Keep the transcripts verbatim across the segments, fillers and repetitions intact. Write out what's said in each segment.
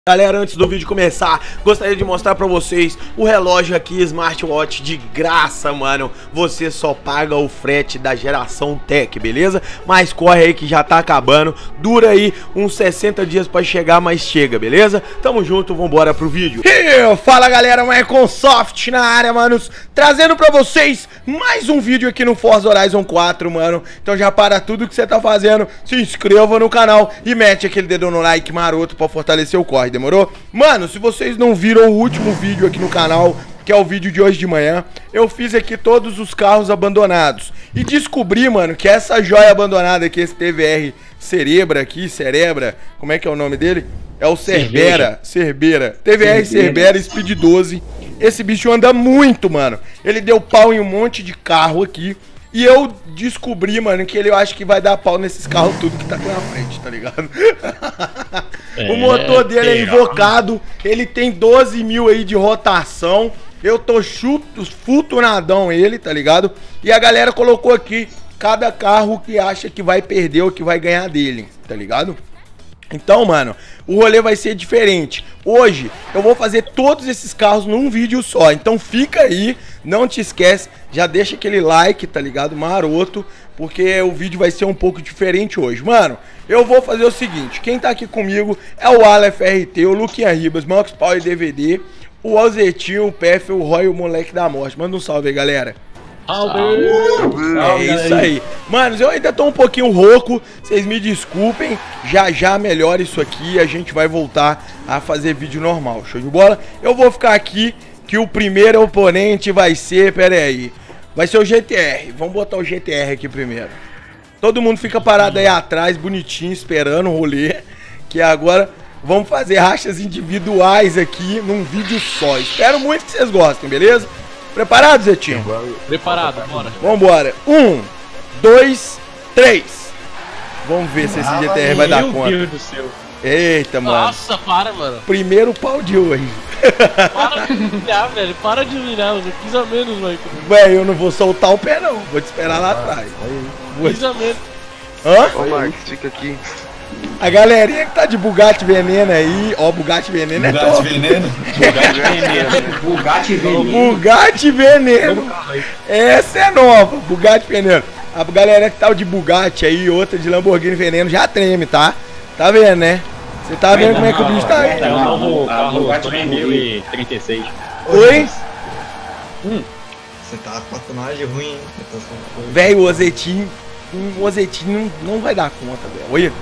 Galera, antes do vídeo começar, gostaria de mostrar pra vocês o relógio aqui, smartwatch de graça, mano. Você só paga o frete da geração Tech, beleza? Mas corre aí que já tá acabando. Dura aí uns sessenta dias pra chegar, mas chega, beleza? Tamo junto, vambora pro vídeo. E fala galera, Microsoft na área, manos. Trazendo pra vocês mais um vídeo aqui no Forza Horizon quatro, mano. Então já para tudo que você tá fazendo, se inscreva no canal e mete aquele dedo no like maroto pra fortalecer o corre. Demorou? Mano, se vocês não viram o último vídeo aqui no canal, que é o vídeo de hoje de manhã, eu fiz aqui todos os carros abandonados. E descobri, mano, que essa joia abandonada aqui, esse T V R Cerebra aqui, Cerebra, como é que é o nome dele? É o Cerbera, Cerbera, T V R Cerbera Speed doze. Esse bicho anda muito, mano. Ele deu pau em um monte de carro aqui. E eu descobri, mano, que ele eu acho que vai dar pau nesses carros tudo que tá aqui na frente, tá ligado? É, o motor dele é invocado, ele tem doze mil aí de rotação. Eu tô chuto, futunadão ele, tá ligado? E a galera colocou aqui cada carro que acha que vai perder ou que vai ganhar dele, tá ligado? Então, mano, o rolê vai ser diferente. Hoje eu vou fazer todos esses carros num vídeo só. Então fica aí, não te esquece, já deixa aquele like, tá ligado? Maroto, porque o vídeo vai ser um pouco diferente hoje. Mano, eu vou fazer o seguinte, quem tá aqui comigo é o Aleph R T, o Luquinha Ribas, Max Power D V D, o Alzetinho, o P F, o Roy, o Moleque da Morte. Manda um salve aí, galera. Salve! É isso aí. Manos, eu ainda tô um pouquinho rouco, vocês me desculpem. Já já melhora isso aqui, a gente vai voltar a fazer vídeo normal. Show de bola? Eu vou ficar aqui, que o primeiro oponente vai ser, pera aí, vai ser o G T R. Vamos botar o G T R aqui primeiro. Todo mundo fica parado aí atrás, bonitinho, esperando o rolê. Que agora vamos fazer rachas individuais aqui num vídeo só. Espero muito que vocês gostem, beleza? Preparado, Zetinho? Preparado, bora. Vambora. Um, dois, três. Vamos ver se esse G T R vai dar conta. Meu Deus do céu. Eita, mano. Nossa, para, mano. Primeiro pau de hoje. Para de virar, velho. Para de virar, mano. Pisa menos, Michael. Velho, eu não vou soltar o pé, não. Vou te esperar lá atrás. Pisa menos. Hã? Ô, Marcos, fica aqui. A galerinha que tá de Bugatti Veneno aí, ó, Bugatti Veneno é top. Bugatti Veneno? Bugatti Veneno. Bugatti Veneno. Bugatti Veneno. Essa é nova, Bugatti Veneno. A galera que tá de Bugatti aí, outra de Lamborghini Veneno já treme, tá? Tá vendo, né? Você tá vendo como é que o bicho tá aí? É o novo carro dois mil e trinta e seis. Oi? Hum. Você tá com a tonagem ruim, hein? Velho, o Ozetinho, o Ozetinho não, não vai dar conta, velho. Olha.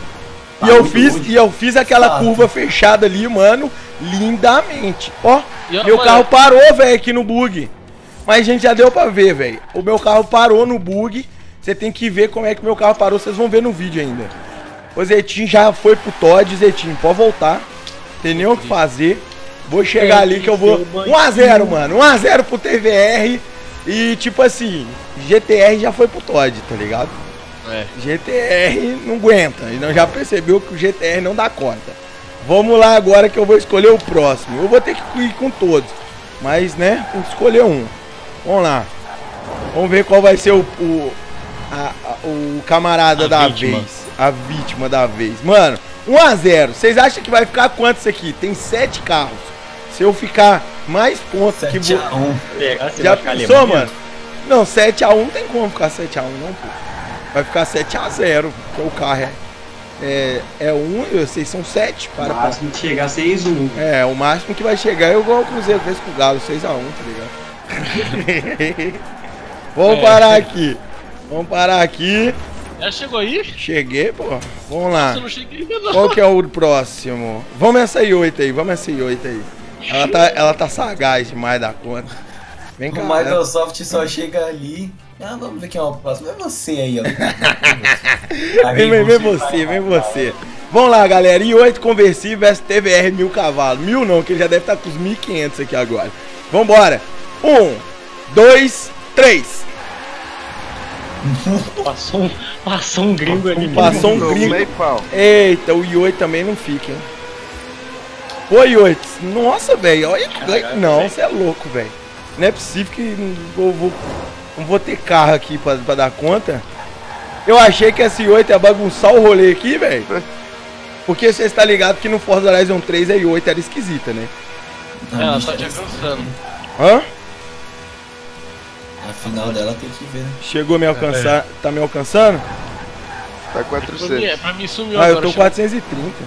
E eu fiz, e eu fiz aquela curva fechada ali, mano, lindamente. Ó, meu carro parou, velho, aqui no bug. Mas, gente, já deu pra ver, velho. O meu carro parou no bug. Você tem que ver como é que meu carro parou. Vocês vão ver no vídeo ainda. O Zetinho já foi pro Todd. Zetinho, pode voltar. Tem nem o que fazer. Vou chegar ali que eu vou... um a zero, mano. um a zero pro T V R. E, tipo assim, G T R já foi pro Todd, tá ligado? É. G T R não aguenta, e não já percebeu que o G T R não dá conta. Vamos lá agora que eu vou escolher o próximo. Eu vou ter que ir com todos, mas né, tem que escolher um. Vamos lá. Vamos ver qual vai ser o, o, a, a, o camarada a da vítima. vez. A vítima da vez. Mano, um a zero. Vocês acham que vai ficar quantos aqui? Tem sete carros. Se eu ficar mais pontos que vou... sete a um. Já pensou, mano? Não, sete a um não tem como ficar sete a um não, pô. Vai ficar sete a zero, porque o carro é, é, é um, vocês são sete. Para, o máximo que chegar seis a um. É, o máximo que vai chegar é igual o Cruzeiro fez com o Galo, seis a um, tá ligado? Vamos é. parar aqui. Vamos parar aqui. Já chegou aí? Cheguei, pô. Vamos lá. Nossa, eu não cheguei ainda, não. Qual que é o próximo? Vamos essa I oito aí, vamos essa I oito aí. Ela tá, ela tá sagaz demais da conta. Vem cá. O Microsoft ela... só chega ali... Ah, vamos ver quem é o próximo. É você aí, ó. Vem, vem, vem você, vem você. Vamos lá, galera. I oito conversível versus T V R mil cavalos. Mil não, que ele já deve estar com os mil e quinhentos aqui agora. Vambora. Um, dois, três. Passou um, passou um gringo ali. Passou um gringo. Eita, o I oito também não fica, hein. Ô, I oito. Nossa, velho. Olha. Não, você é louco, velho. Não é possível que eu vou... Não vou ter carro aqui pra, pra dar conta. Eu achei que essa I oito ia bagunçar o rolê aqui, velho. Porque você está ligado que no Forza Horizon três a i oito era esquisita, né? Ela tá te alcançando. Hã? A final dela tem que ver, né? Chegou a me alcançar, tá me alcançando? Tá Pra mim, quatrocentos. pra mim sumiu Ah, eu agora. tô quatrocentos e trinta.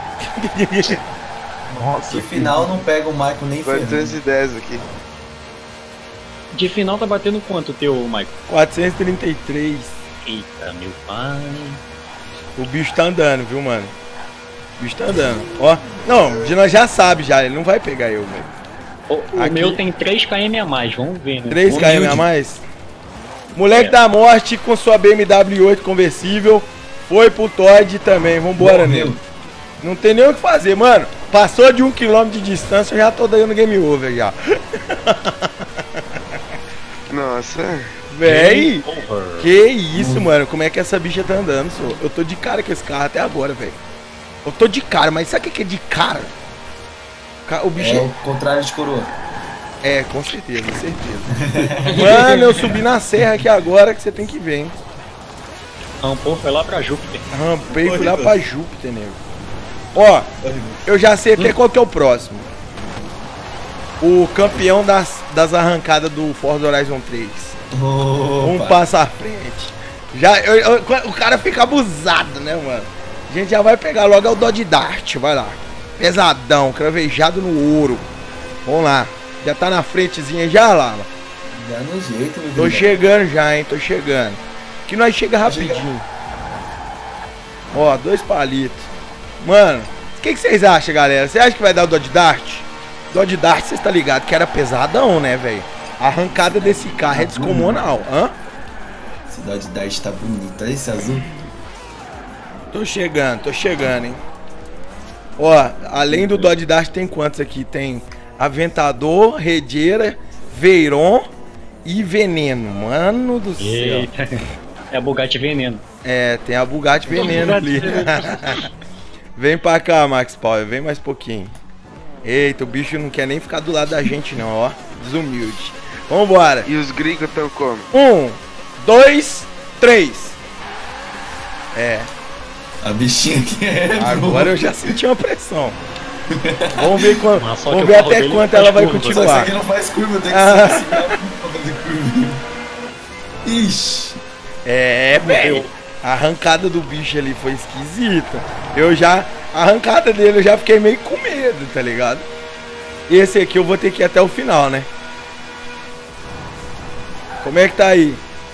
Nossa, Que final não pega o Michael nem quatrocentos e ferrando. dez aqui. De final tá batendo quanto o teu, Michael? quatrocentos e trinta e três. Eita, meu pai. O bicho tá andando, viu, mano? O bicho tá andando. Ó, não, nós já sabe já, ele não vai pegar eu, velho. O, o Aqui- meu tem três quilômetros a mais, vamos ver, né? três quilômetros a Humilde. mais. Moleque É. da morte com sua B M W oito conversível. Foi pro Todd também, vambora, Morreu. nego. Não tem nem o que fazer, mano. Passou de um quilômetro de distância, eu já tô dando game over já. Nossa. Véi, Over. que isso, mano. Como é que essa bicha tá andando, só? Eu tô de cara com esse carro até agora, velho. Eu tô de cara, mas sabe o que que é de cara? Ca- O bicho É é... o contrário de coroa. É, com certeza, com certeza. Mano, eu subi na serra aqui agora que você tem que ver, hein. Rampou, foi lá pra Júpiter. Rampei e fui lá pra Júpiter, nego. Ó, eu já sei até qual que é o próximo. O campeão das, das arrancadas do Forza Horizon três. Um Opa. passo à frente. Já, eu- eu- o cara fica abusado, né, mano? A gente já vai pegar logo é o Dodge Dart, vai lá. Pesadão, cravejado no ouro. Vamos lá. Já tá na frentezinha já, Lala? Dá no jeito, meu Tô querido. chegando já, hein? Tô chegando. Que nós chega rapidinho. Ó, dois palitos. Mano, o que, que vocês acham, galera? Você acha que vai dar o Dodge Dart? Dodge Dart, vocês tá ligado que era pesadão, né, velho? A arrancada desse carro é descomunal. Hã? Esse Dodge Dart tá bonito. Olha esse azul. Tô chegando, tô chegando, hein? Ó, além do Dodge Dart tem quantos aqui? Tem Aventador, Redeira, Veyron e Veneno. Mano do céu. Eita. É a Bugatti Veneno. É, tem a Bugatti Veneno ali. Vem pra cá, Max Power, vem mais pouquinho. Eita, o bicho não quer nem ficar do lado da gente não, ó. Desumilde. Vambora. E os gringos estão como? Um, dois, três. É, A bichinha aqui é. agora eu já senti uma pressão. Vamos ver, quando, Mas só vamos que ver o carro até dele quanto faz ela vai curva, Só que isso continuar. aqui não faz curva, tem que Ah. ser assim pra fazer curva. Ixi. É, velho. A arrancada do bicho ali foi esquisita. Eu já. A arrancada dele eu já fiquei meio com medo, tá ligado? Esse aqui eu vou ter que ir até o final, né? Como é que tá aí?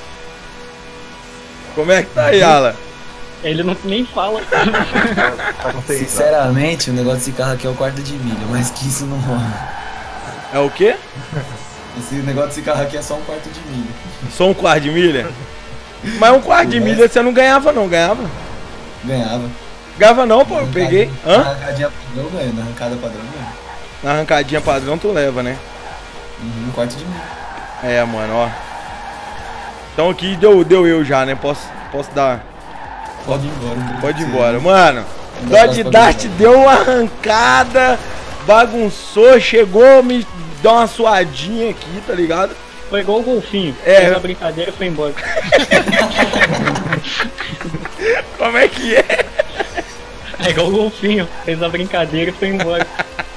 Como é que tá aí, Alan? Ele não nem fala. tá com seis. Sinceramente, o negócio desse carro aqui é o quarto de milha, mas que isso não rola. É o quê? Esse negócio desse carro aqui é só um quarto de milha. Só um quarto de milha? Mas um quarto de milha você não ganhava não, ganhava? Ganhava. Ganhava não, pô, eu peguei. Na Hã? arrancadinha padrão ganha, na arrancada padrão ganha. Na arrancadinha padrão tu leva, né? Uhum, um quarto de milha. É, mano, ó. Então aqui deu, deu eu já, né? Posso, posso dar... Pode ir embora. Pode ir embora. Mano, Não dá Dodge pra Dart pegar. deu uma arrancada, bagunçou, chegou, me deu uma suadinha aqui, tá ligado? Foi igual o golfinho. É. Fez a brincadeira e foi embora. Como é que é? É igual o golfinho. Fez a brincadeira e foi embora.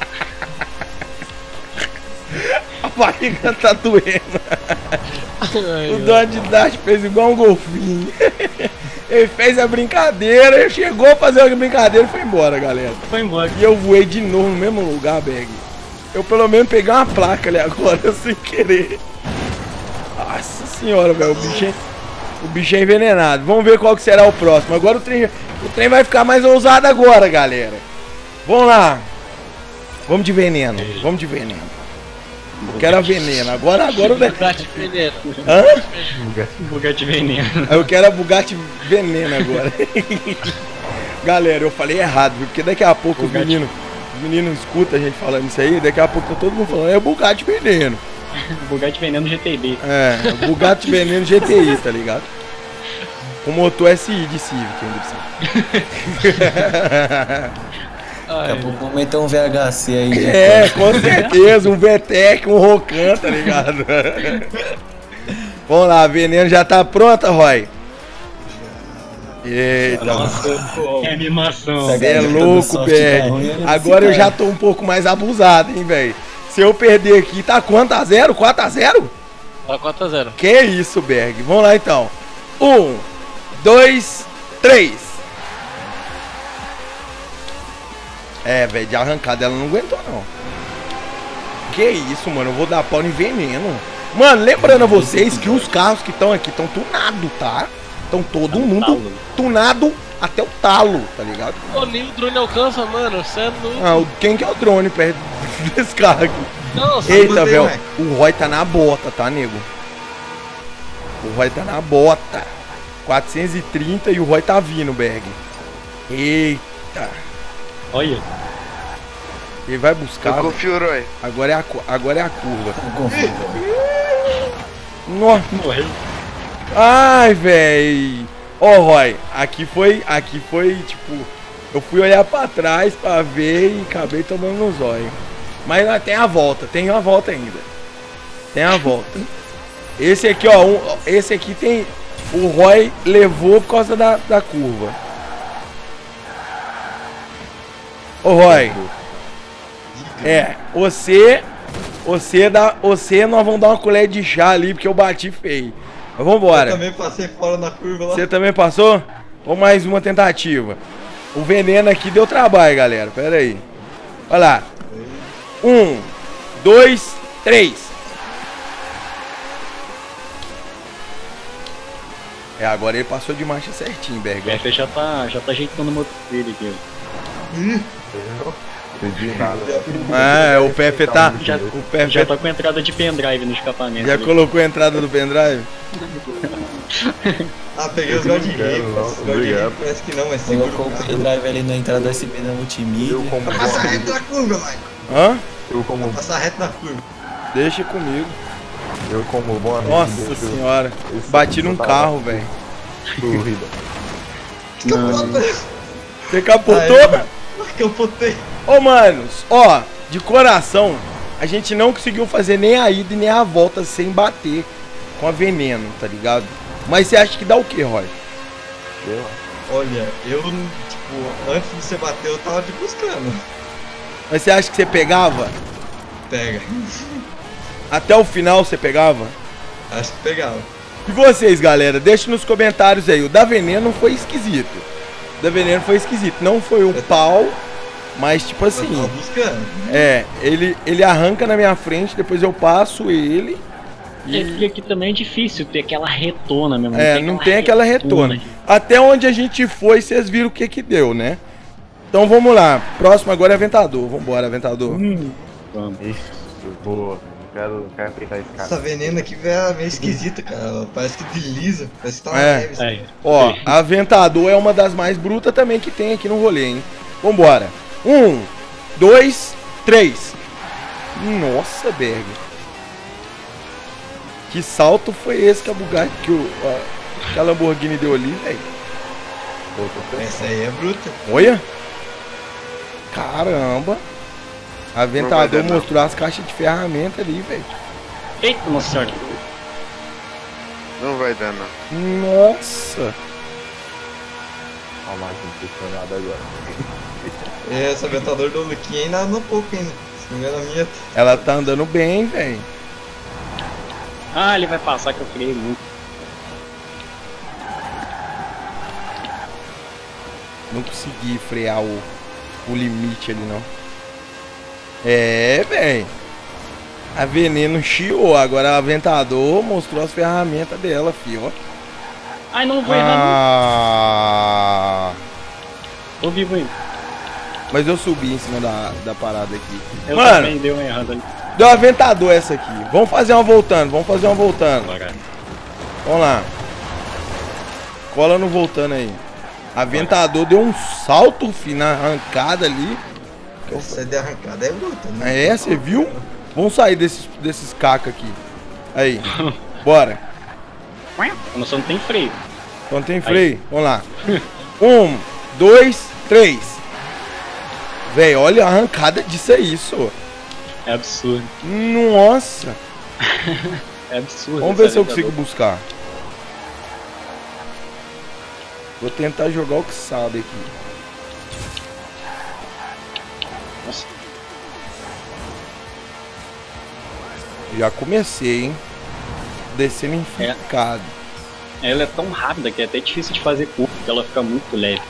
A barriga tá doendo. Ai, O Dodge Dart fez igual um golfinho. Ele fez a brincadeira, chegou a fazer a brincadeira e foi embora, galera. Foi embora. E eu voei de novo no mesmo lugar, Bag. Eu pelo menos peguei uma placa ali agora, sem querer. Nossa senhora, velho, o bicho, é, o bicho é envenenado. Vamos ver qual que será o próximo. Agora o trem, o trem vai ficar mais ousado agora, galera. Vamos lá. Vamos de veneno, vamos de veneno. Eu quero a veneno. Agora, agora o... Bugatti Veneno. Hã? Bugatti Veneno. Eu quero a Bugatti Veneno agora. Galera, eu falei errado, viu? Porque daqui a pouco os Bugatti. meninos, os meninos escutam a gente falando isso aí, daqui a pouco tá todo mundo falando, é Bugatti Veneno. Bugatti Veneno G T B. É, Bugatti Veneno G T I, tá ligado? Com motor S I de Civic, ainda Daqui a pouco vamos meter um V H C aí. de É, com certeza, um V TEC, um Rocan, tá ligado? Vamos lá, a Veneno já tá pronta, Roy? Eita, Nossa, que animação. Essa você é galera louco, do soft B tá ruim, R. olha Agora eu esse já cara. tô um pouco mais abusado, hein, velho. Se eu perder aqui, tá quanto a zero? quatro a zero? Tá quatro a zero. Que isso, Berg. Vamos lá, então. Um, dois, três. É, velho, de arrancada ela não aguentou, não. Que isso, mano. Eu vou dar pau em veneno. Mano, lembrando a vocês que os carros que estão aqui estão tunados, tá? Estão todo mundo talo. tunado até o talo, tá ligado? Ô, nem o drone alcança, mano. Você é louco. Ah, o- quem que é o drone perto desse carro aqui? Não, você Eita, botei, velho. ué. O Roy tá na bota, tá, nego? O Roy tá na bota. quatrocentos e trinta e o Roy tá vindo, Berg. Eita. Olha, Ele vai Eu buscar. confio, Roy. Agora é a, cu- agora é a curva. Não confio, velho. Nossa. morreu. Ai, véi. Ó, Roy, aqui foi, aqui foi, tipo, eu fui olhar pra trás pra ver e acabei tomando no zóio. Mas ah, tem a volta, tem uma volta ainda. Tem a volta. Esse aqui, ó, um, esse aqui tem, o Roy levou por causa da, da curva. Ô, Roy. É, você, você dá, você nós vamos dar uma colher de chá ali porque eu bati feio. Mas vambora. Eu também passei fora na curva lá. Você também passou? Ou mais uma tentativa? O veneno aqui deu trabalho, galera. Pera aí. Olha lá. Um, dois, três. É, agora ele passou de marcha certinho, O Berg. F já tá, já tá ajeitando o motor dele aqui, ó. Não entendi nada. É, o P F tá. Já, O P F já tá com entrada de pendrive no escapamento. já ali. colocou a entrada do pendrive? Ah, peguei os guard rail. Não, Os guard obrigado. rail parece que não, é seguro. Colocou o pendrive ali na entrada do U S B da multimídia. Eu como bom Passa reto amigo. na curva, Michael. Hã? Eu como, Passa reto na curva. Deixa comigo. eu como bom amigo. Nossa deixo senhora. esse Bati num tá carro, velho. corrida. Você capotou? Aí, que eu botei. Ô, manos, ó, de coração, a gente não conseguiu fazer nem a ida e nem a volta sem bater com a veneno, tá ligado? Mas você acha que dá o que, Roy? Sei lá. Olha, eu, tipo, antes de você bater, eu tava te buscando. Mas você acha que você pegava? Pega. Até o final você pegava? Acho que pegava. E vocês, galera, deixa nos comentários aí. O da veneno foi esquisito. O da veneno foi esquisito. Não foi um pau, mas tipo Eu tava assim. buscando. É, ele, ele arranca na minha frente, depois eu passo ele. É que aqui também é difícil ter aquela retona mesmo. É, não tem aquela retona. Até onde a gente foi, vocês viram o que que deu, né? Então vamos lá. Próximo agora é Aventador. Vambora, Aventador. Hum, vamos. Ixi, eu vou. Não quero, não quero apertar esse cara. Essa veneno aqui é meio esquisita, cara. Ela parece que desliza. Parece que tá É. na neve. Aí, Ó, Aventador é uma das mais brutas também que tem aqui no rolê, hein? Vambora. Um, dois, três. Nossa, Berg. Que salto foi esse que a Bugatti, que, o, a, que a Lamborghini deu ali, velho? Pô, tô pensando. Essa aí é bruta. Olha. Caramba. Aventador Não vai dar, não. mostrou as caixas de ferramenta ali, velho. Eita, nossa senhora. Não vai dar, não. Nossa. A máquina impressionada agora. É, essa Aventador do Luquinha ainda anda um pouco ainda. Se não me engano, a minha. Ela tá andando bem, velho. Ah, ele vai passar que eu criei muito. Não consegui frear o, o limite ali, não. É, velho. A veneno chiou. Agora a Aventador mostrou as ferramentas dela, fio. Ó. Ai, não vou errar. Ah, Tô vivo ainda. mas eu subi em cima da, da parada aqui. Eu Mano. também dei uma errada ali. Deu Aventador essa aqui. Vamos fazer uma voltando. Vamos fazer uma voltando. Bora. Vamos lá. Cola no voltando aí. Aventador deu um salto fi, na arrancada ali. Essa de arrancada é bruta, né? É, você viu? Vamos sair desses, desses cacos aqui. Aí. Bora. A noção não tem freio. Então tem freio. Vamos lá. Um, dois, três. Véi, olha a arrancada disso aí, só. É absurdo. Nossa. É absurdo. Vamos ver essa se eu Aventador. consigo buscar. Vou tentar jogar o que sabe aqui. Nossa. Já comecei, hein? Descendo enficado. Ela é tão rápida que é até difícil de fazer curva, porque ela fica muito leve.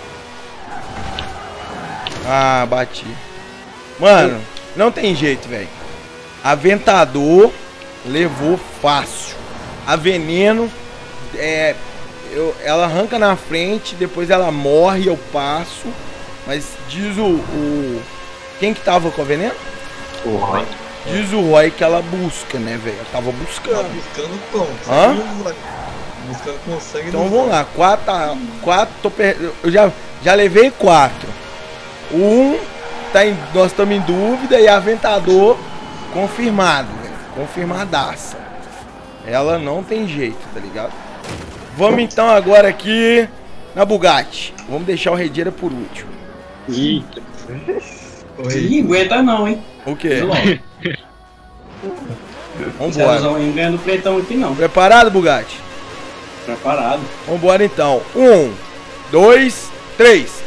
Ah, bati. Mano, não tem jeito, velho. Aventador levou fácil. A Veneno, é, eu, ela arranca na frente, depois ela morre, eu passo. Mas diz o... o quem que tava com a Veneno? O Roy. Diz o Roy que ela busca, né, velho? Ela tava buscando. Tá buscando pão. Hã? Não vai. Buscando com sangue. Então não vamos vai. lá, quatro, quatro, tô per... eu já, já levei quatro. O um, tá em, nós estamos em dúvida, e Aventador confirmado, velho. Confirmadaça. Ela não tem jeito, tá ligado? Vamos então agora aqui na Bugatti. Vamos deixar o Redeira por último. Ih, Ih, aguenta não, hein? O quê? Vamos Vambora. não ganha do pretão aqui não. Preparado, Bugatti? Preparado. Vambora então. Um, dois, três.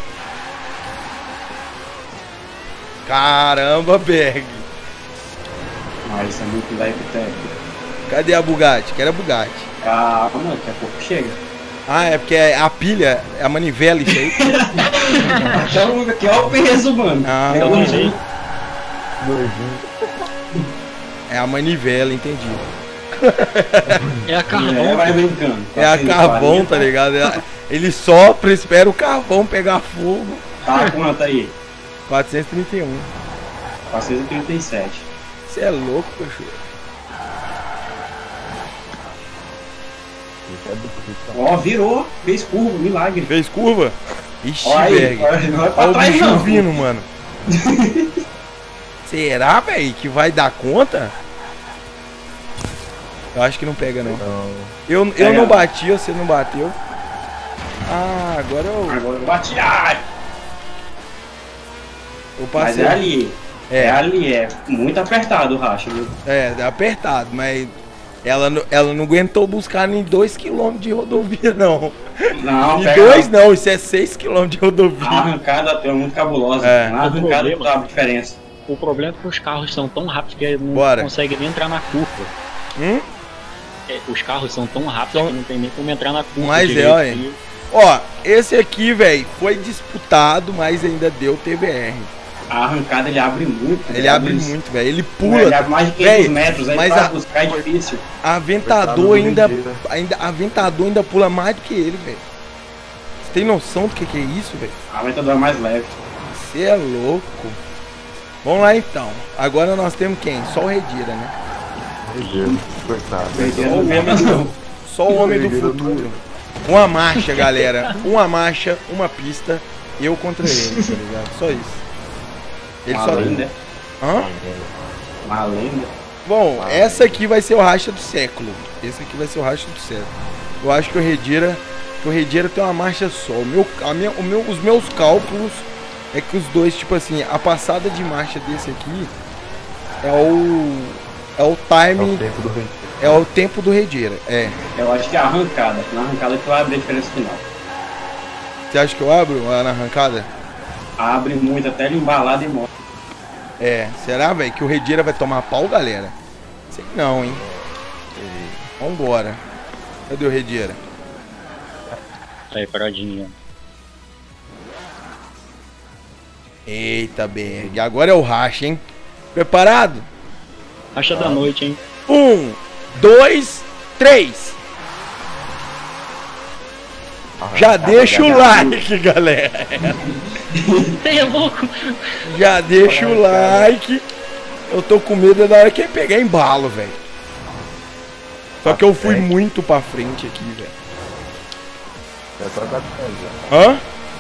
Caramba, Berg. Ah, isso é muito leve técnico. Cadê a Bugatti? Quero a Bugatti. Calma, daqui a pouco chega. Ah, é porque é a pilha, é a manivela isso aí. Aqui, aqui é o peso, mano. Ah, é o jeito. É a manivela, entendi. é a carvão. É, vai brincando. É a carvão, tá ligado? É- Ele sopra, espera o carvão pegar fogo. Tá, quanto aí? quatrocentos e trinta e um. quatrocentos e trinta e sete. Você é louco, cachorro. Ó, virou. Fez curva, milagre. Fez curva? Ixi, Ó aí, Berg. ó, não vai pra Olha o trás bicho não. vindo, mano. Será, velho, que vai dar conta? Eu acho que não pega, não. Eu, eu Pega. não bati, você não bateu. Ah, agora eu, Agora eu bati. Ai, eu mas passei. é ali. É. É, ali, é muito apertado o racha, viu? é, é apertado, mas ela, não- ela não aguentou buscar nem dois quilômetros de rodovia, não. Não, E pega dois não, isso é seis quilômetros de A rodovia. arrancada é muito cabulosa. É. Na arrancada problema. dá a diferença. O problema é que os carros são tão rápidos que não Bora. conseguem nem entrar na curva. Hum? É, os carros são tão rápidos São- que não tem nem como entrar na curva. Mas é, direito. olha. E Ó, esse aqui, velho, foi disputado, mas ainda deu T B R. A arrancada ele abre muito. Ele abre isso. muito, velho. Ele Ele pula. abre mais de quinhentos Véi, metros, aí mas pra a- buscar é difícil. Aventador ainda, Coitado do ainda. Aventador ainda pula mais do que ele, velho. Você tem noção do que, que é isso, velho? A aventador é mais leve. Você é louco. Vamos lá então. Agora nós temos quem? Só o Redira, né? Coitado. Não aguenta não. Só o homem do futuro. Uma marcha, galera. Uma marcha, uma pista. Eu contra ele, tá ligado? Só isso. Ele Uma só. lenda. Hã? Uma lenda. Bom, essa aqui vai ser o racha do século. Esse aqui vai ser o racha do século. Eu acho que o Redira, que o Redira tem uma marcha só. O meu, a minha, o meu, os meus cálculos é que os dois, tipo assim, a passada de marcha desse aqui é o é o É o time, tempo do vento. é o tempo do Redira. É. Eu acho que é a arrancada. Na arrancada que vai abrir a diferença final. Você acha que eu abro lá na arrancada? Abre muito até ele embalar e morre. É. Será, velho, que o Redira vai tomar pau, galera? Sei não, hein. Vambora. Cadê o Redira? tá aí paradinha. Eita, Berg. Agora é o racha, hein? Preparado? Racha da noite, hein? Um, dois, três. Já deixa o like, galera. Você é louco? Já deixa o like. Eu tô com medo da hora que ele pegar embalo, velho. Só que eu fui muito pra frente aqui, velho. É só dar já. Hã?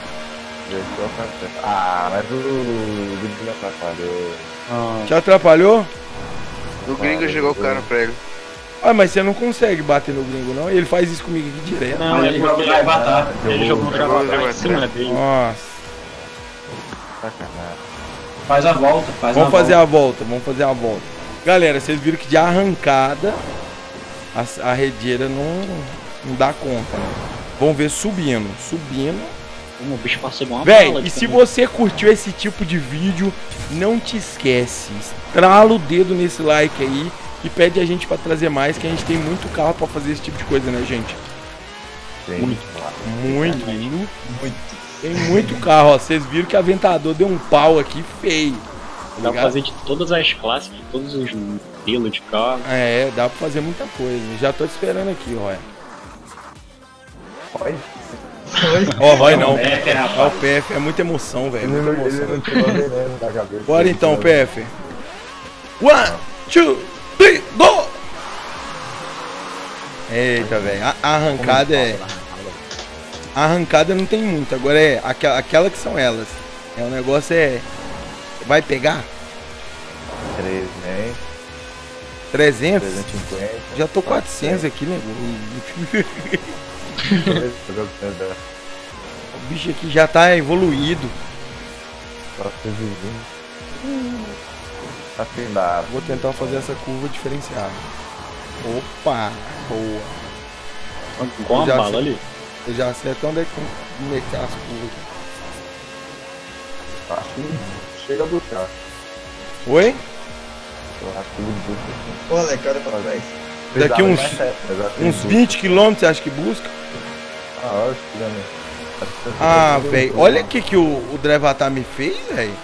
Ah, mas o vídeo me atrapalhou. Te atrapalhou? O gringo jogou o cara pra ele. Ah, mas você não consegue bater no gringo, não? Ele faz isso comigo aqui direto. Não, Mas ele, ele vai ele, matar. ele jogou um vou travado levar em cima dele. Nossa. Sacanagem. Faz a volta, faz Vamos a fazer volta. a volta, vamos fazer a volta. Galera, vocês viram que de arrancada a, a redeira não, não dá conta, né? Vamos ver subindo. Subindo. O bicho passou igual uma Véi, bala e de se caminhão. você curtiu esse tipo de vídeo, não te esquece, estrala o dedo nesse like aí e pede a gente pra trazer mais, que a gente tem muito carro pra fazer esse tipo de coisa, né, gente? Muito. Muito. Muito. Tem muito carro, ó. Vocês viram que o Aventador deu um pau aqui feio. Dá pra fazer de todas as classes, de todos os modelos de carro. É, dá pra fazer muita coisa. Já tô te esperando aqui, Roy. Oi? Ó, Roy não. É, é, É o rapaz. P F, é muita emoção, velho. Ele Muita não, ele emoção. não tirou veneno da cabeça. Bora então, P F. One, two, three, go! Eita, velho. A, a arrancada é. A arrancada não tem muito. Agora é aquela, aquela que são elas. É, o negócio é. Vai pegar? três, né? trezentos? trezentos e cinquenta. Já tô quatrocentos aqui, né? O bicho aqui já tá evoluído. Afinado. Vou tentar fazer essa curva diferenciada. Opa! Boa! Igual uma Já bala sei. ali. Eu já acerto onde é que tem que meter as curvas. Acho que chega a buscar. Oi? Eu acho que ele busca. Pô, Alex, olha pra trás. Daqui uns, uns vinte. vinte quilômetros, você acha que busca? Ah, acho que também. Ah, velho, olha o que, que o, o Drevatar me fez, velho.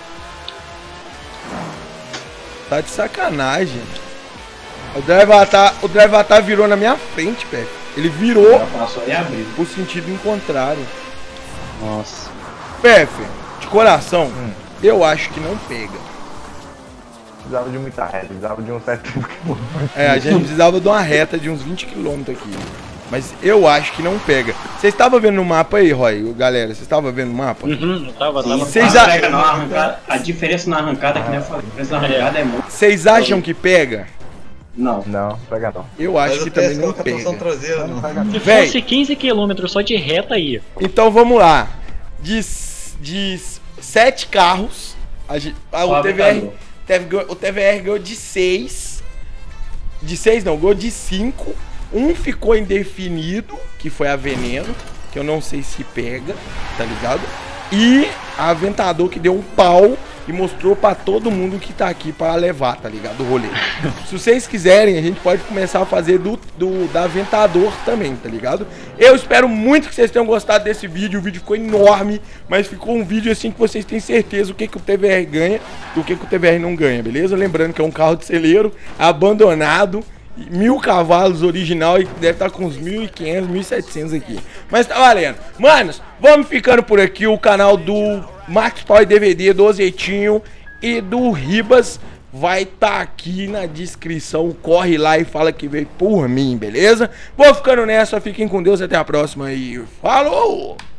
Tá de sacanagem. O Drevatar, o Drevatar virou na minha frente, velho. Ele virou Já passou e abriu. o sentido em contrário. Nossa. P F, de coração, Hum. eu acho que não pega. Precisava de muita reta, precisava de um certo. É, a gente precisava de uma reta de uns vinte quilômetros aqui. Mas eu acho que não pega. Vocês estavam vendo no mapa aí, Roy? Galera, vocês estavam vendo no mapa? Uhum, eu tava, tava. Vocês Não a- pega não, a arrancada- a diferença na arrancada, que nem eu falei, a diferença na arrancada é muito. Vocês acham que pega? Não. Não, pega não. Eu acho Mas que o P S também não coloca a tração pega. traseira, não. Se Véi. fosse quinze quilômetros só de reta aí. Então vamos lá. De, de sete carros, a gente, a- o, Só T V R, Aventador. teve- o T V R ganhou de seis. De seis não, ganhou de cinco. Um ficou indefinido, que foi a Veneno, que eu não sei se pega, tá ligado? E a Aventador que deu um pau e mostrou pra todo mundo que tá aqui pra levar, tá ligado? O rolê. Se vocês quiserem, a gente pode começar a fazer do, do da Aventador também, tá ligado? Eu espero muito que vocês tenham gostado desse vídeo. O vídeo ficou enorme, mas ficou um vídeo assim que vocês têm certeza o que, que o T V R ganha e o que, que o T V R não ganha, beleza? Lembrando que é um carro de celeiro, abandonado, mil cavalos original e deve estar com uns mil e quinhentos, mil e setecentos aqui. Mas tá valendo. Manos, vamos ficando por aqui. O canal do Max Power D V D, do Ozeitinho e do Ribas vai estar aqui na descrição. Corre lá e fala que veio por mim, beleza? Vou ficando nessa. Fiquem com Deus. Até a próxima e falou!